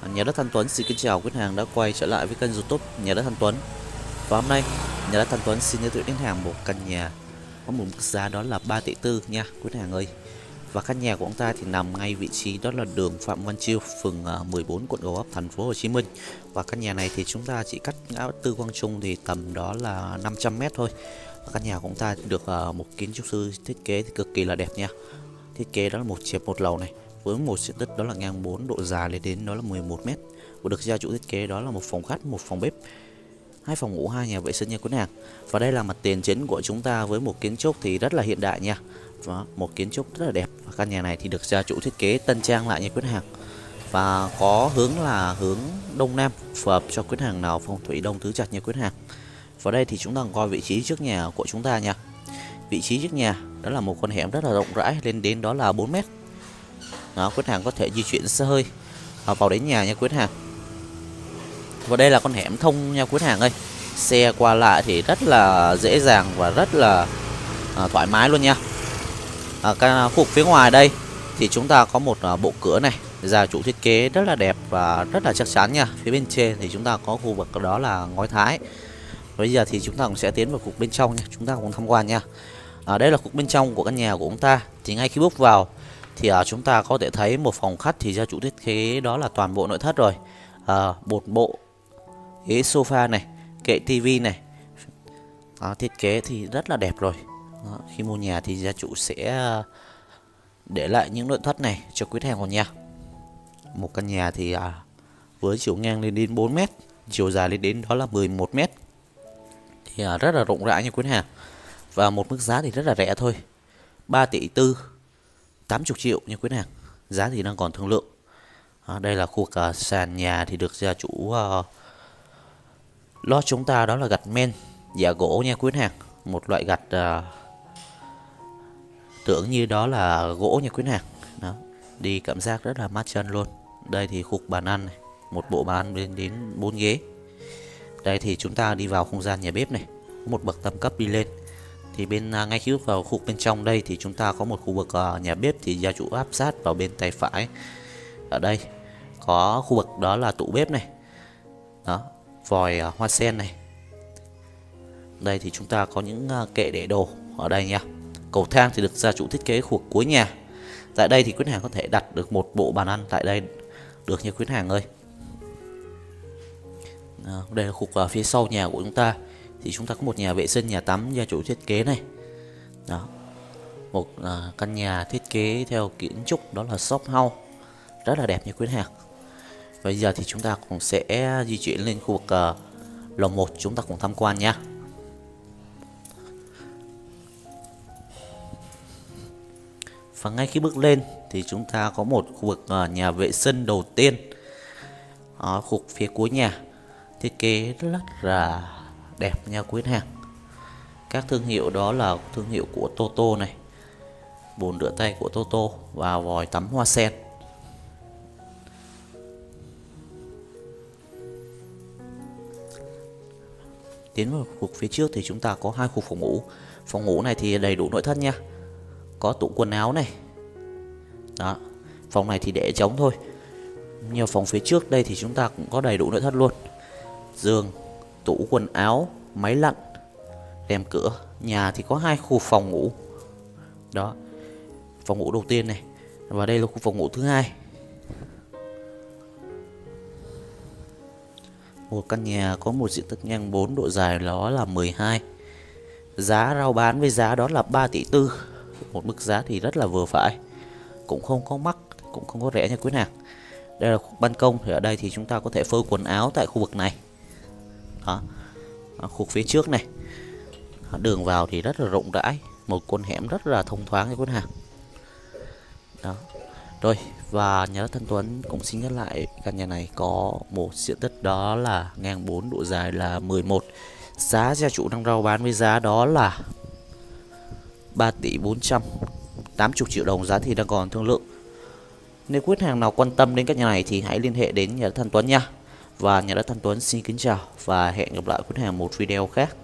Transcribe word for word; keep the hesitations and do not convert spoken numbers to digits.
Nhà đất Thanh Tuấn xin kính chào quý khách hàng đã quay trở lại với kênh YouTube Nhà đất Thanh Tuấn. Và hôm nay Nhà đất Thanh Tuấn xin giới thiệu đến hàng một căn nhà có một mức giá đó là ba tỷ tư nha quý khách hàng ơi. Và căn nhà của ông ta thì nằm ngay vị trí đó là đường Phạm Văn Chiêu, phường mười bốn, quận Gò Vấp, thành phố Hồ Chí Minh. Và căn nhà này thì chúng ta chỉ cách ngã tư Quang Trung thì tầm đó là năm trăm mét thôi. Và căn nhà của ông ta được một kiến trúc sư thiết kế thì cực kỳ là đẹp nha. Thiết kế đó là một trệt một lầu này, với một diện tích đó là ngang bốn, độ dài lên đến đó là mười một mét. Và được gia chủ thiết kế đó là một phòng khách, một phòng bếp, hai phòng ngủ, hai nhà vệ sinh nha quý hàng. Và đây là mặt tiền chính của chúng ta với một kiến trúc thì rất là hiện đại nha. Và một kiến trúc rất là đẹp. Và căn nhà này thì được gia chủ thiết kế tân trang lại nha quý hàng. Và có hướng là hướng đông nam, phù hợp cho quý hàng nào phong thủy đông tứ trạch nha quý hàng. Và đây thì chúng ta coi vị trí trước nhà của chúng ta nha. Vị trí trước nhà đó là một con hẻm rất là rộng rãi, lên đến đó là bốn mét. Đó, quý hàng có thể di chuyển xe hơi vào đến nhà nha quý hàng. Và đây là con hẻm thông nha quý hàng ơi. Xe qua lại thì rất là dễ dàng và rất là à, thoải mái luôn nha. À, cái khu vực phía ngoài đây thì chúng ta có một à, bộ cửa này, gia chủ thiết kế rất là đẹp và rất là chắc chắn nha. Phía bên trên thì chúng ta có khu vực đó là ngói thái. Bây giờ thì chúng ta cũng sẽ tiến vào cục bên trong nha, chúng ta cùng tham quan nha. À, đây là cục bên trong của căn nhà của chúng ta. Thì ngay khi bước vào thì à, chúng ta có thể thấy một phòng khách thì gia chủ thiết kế đó là toàn bộ nội thất rồi. À, một bộ ghế sofa này, kệ tivi này. À, thiết kế thì rất là đẹp rồi. Đó, khi mua nhà thì gia chủ sẽ để lại những nội thất này cho quý khách hàng nha. Một căn nhà thì à, với chiều ngang lên đến bốn mét, chiều dài lên đến đó là mười một mét. Thì à, rất là rộng rãi nha quý khách hàng. Và một mức giá thì rất là rẻ thôi, ba tỷ tư, tám mươi triệu nha quý khách hàng. Giá thì đang còn thương lượng. À, đây là khu vực uh, sàn nhà thì được gia chủ uh, lót chúng ta đó là gạch men giả gỗ nha quý khách hàng. Một loại gạch uh, tưởng như đó là gỗ nha quý khách hàng. Đó, đi cảm giác rất là mát chân luôn. Đây thì khu vực bàn ăn này, một bộ bàn ăn lên đến bốn ghế. Đây thì chúng ta đi vào không gian nhà bếp này, một bậc tam cấp đi lên. Thì bên uh, ngay khi bước vào khu bên trong đây thì chúng ta có một khu vực uh, nhà bếp thì gia chủ áp sát vào bên tay phải. Ở đây có khu vực đó là tủ bếp này. Đó, vòi uh, hoa sen này. Đây thì chúng ta có những uh, kệ để đồ ở đây nha. Cầu thang thì được gia chủ thiết kế khu vực cuối nhà. Tại đây thì quý khách hàng có thể đặt được một bộ bàn ăn tại đây được nha quý khách hàng ơi. À, đây là khu vực uh, phía sau nhà của chúng ta. Thì chúng ta có một nhà vệ sinh, nhà tắm gia chủ thiết kế này. Đó, một à, căn nhà thiết kế theo kiến trúc đó là shop house, rất là đẹp nha quý khách hàng. Bây giờ thì chúng ta cũng sẽ di chuyển lên khu vực uh, lầu một, chúng ta cùng tham quan nha. Và ngay khi bước lên thì chúng ta có một khu vực uh, nhà vệ sinh đầu tiên. Đó, khu vực phía cuối nhà thiết kế rất là đẹp nha quý khách hàng. Các thương hiệu đó là thương hiệu của Toto này, bồn rửa tay của Toto và vòi tắm hoa sen. Tiến vào khu vực phía trước thì chúng ta có hai khu phòng ngủ. Phòng ngủ này thì đầy đủ nội thất nha. Có tủ quần áo này. Đó, phòng này thì để trống thôi. Nhưng phòng phía trước đây thì chúng ta cũng có đầy đủ nội thất luôn. Giường, tủ quần áo, máy lạnh, rèm cửa. Nhà thì có hai khu phòng ngủ. Đó, phòng ngủ đầu tiên này, và đây là khu phòng ngủ thứ hai. Một căn nhà có một diện tích ngang bốn, độ dài đó là mười hai. Giá rao bán với giá đó là ba tỷ tư. Một mức giá thì rất là vừa phải, cũng không có mắc, cũng không có rẻ nha quý nàng. Đây là khu ban công, thì ở đây thì chúng ta có thể phơi quần áo tại khu vực này. Đó, ở khu phía trước này, đường vào thì rất là rộng rãi, một con hẻm rất là thông thoáng cho quý hàng. Đó, rồi và nhà đất Thanh Tuấn cũng xin nhắc lại căn nhà này có một diện tích đó là ngang bốn, độ dài là mười một. Giá gia chủ đang rao bán với giá đó là ba tỷ bốn trăm tám mươi triệu đồng. Giá thì đang còn thương lượng. Nếu quý hàng nào quan tâm đến căn nhà này thì hãy liên hệ đến nhà đất Thanh Tuấn nha. Và nhà đất Thanh Tuấn xin kính chào và hẹn gặp lại quý hàng một video khác.